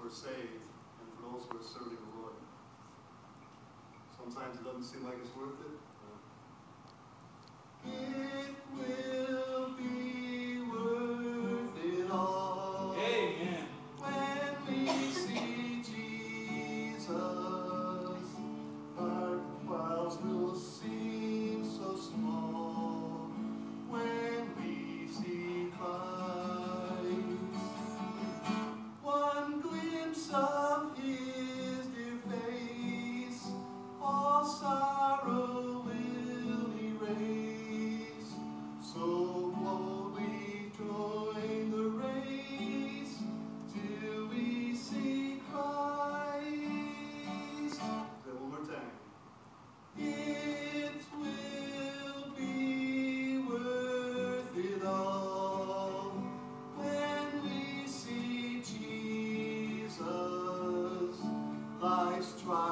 are saved and for those who are serving the Lord. Sometimes it doesn't seem like it's worth it. It will be worth it all. Amen. When we see Jesus, our trials will seem so small. When we see Christ, one glimpse of His dear face, all sorrow will erase. So boldly join the race till we see Christ. Say it one more time. It will be worth it all when we see Jesus. Life's trials